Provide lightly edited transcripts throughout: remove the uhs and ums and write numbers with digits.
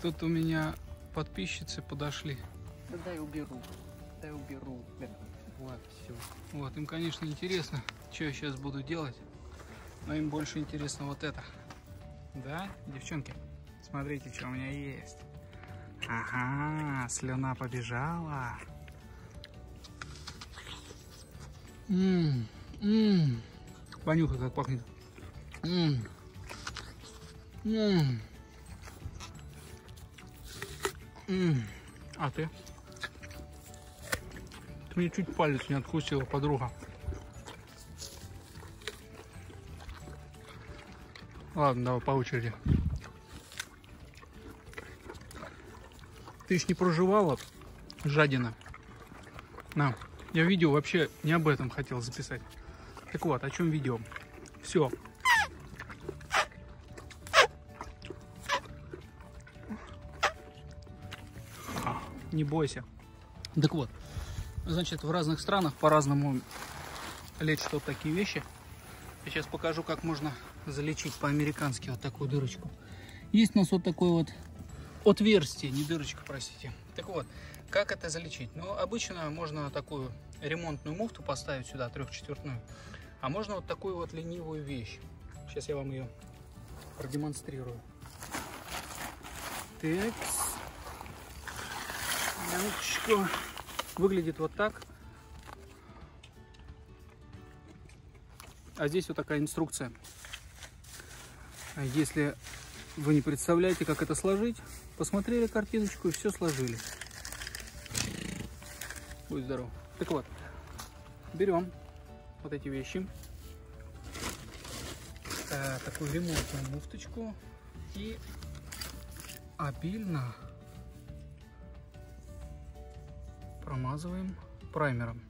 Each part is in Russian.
Тут у меня подписчицы подошли. Да дай уберу. Дай уберу. Вот, все. Вот, им, конечно, интересно, что я сейчас буду делать. Но им больше интересно вот это. Да, девчонки? Смотрите, что у меня есть. Ага, слюна побежала. Понюхай, как пахнет. А ты? Ты мне чуть палец не откусила, подруга. Ладно, давай по очереди. Ты ж не проживала, жадина. На, я видео вообще не об этом хотел записать. Так вот, о чем видео? Все. Не бойся. Так вот, значит, в разных странах по-разному лечат вот такие вещи. Я сейчас покажу, как можно залечить по-американски вот такую дырочку. Есть у нас вот такое вот отверстие, не дырочка, простите. Так вот, как это залечить? Ну, обычно можно такую ремонтную муфту поставить сюда, 3/4, а можно вот такую вот ленивую вещь. Сейчас я вам ее продемонстрирую. Так. Минуточку. Выглядит вот так. А здесь вот такая инструкция. Если вы не представляете, как это сложить, посмотрели картиночку и все сложили. Будь здоров. Так вот, берем вот эти вещи, такую ремонтную муфточку и обильно промазываем праймером.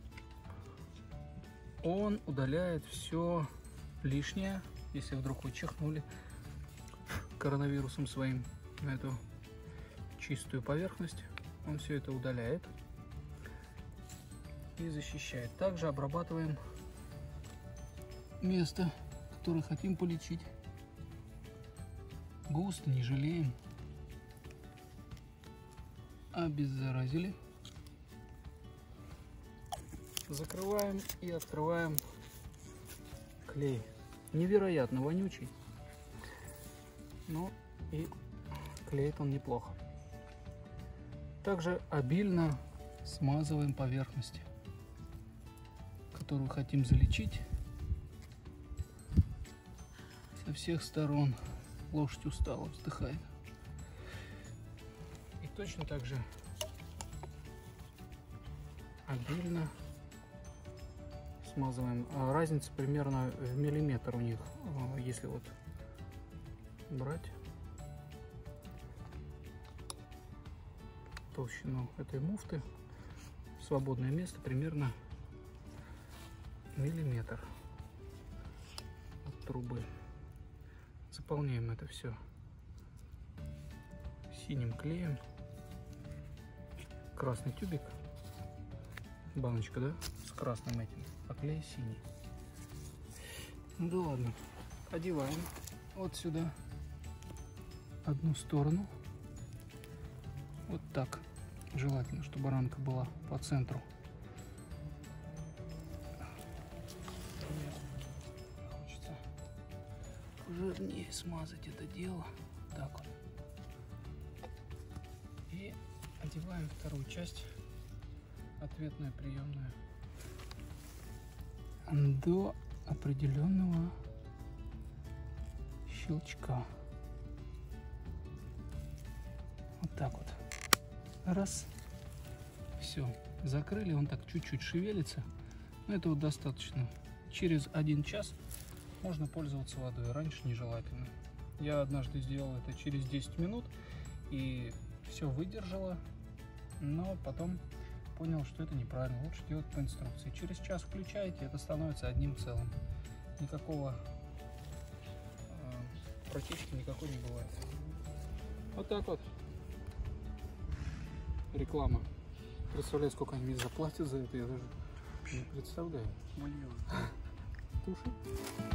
Он удаляет все лишнее, если вдруг вы чихнули коронавирусом своим на эту чистую поверхность. Он все это удаляет и защищает. Также обрабатываем место, которое хотим полечить. Густо, не жалеем. Обеззаразили. Закрываем и открываем клей. Невероятно вонючий, но и клеит он неплохо. Также обильно смазываем поверхность, которую хотим залечить, со всех сторон. Лошадь устала, вздыхает. И точно так же обильно смазываем. Разница примерно в миллиметр у них, если вот брать толщину этой муфты, свободное место примерно миллиметр от трубы. Заполняем это все синим клеем. Красный тюбик, баночка, да, с красным этим, а клей синий. Ну да ладно, одеваем вот сюда одну сторону, вот так. Желательно, чтобы ранка была по центру. Хочется пожирнее смазать это дело. Так вот. И одеваем вторую часть, ответную, приемную, до определенного щелчка. Вот так вот. Раз. Все. Закрыли. Он так чуть-чуть шевелится. Но этого достаточно. Через 1 час можно пользоваться водой. Раньше нежелательно. Я однажды сделал это через 10 минут. И все выдержало. Но потом понял, что это неправильно. Лучше делать по инструкции. Через час включаете, это становится одним целым. Никакого протечки никакой не бывает. Вот так вот. Реклама. Представляю, сколько они мне заплатят за это, я даже не представляю. Миллион. Туши.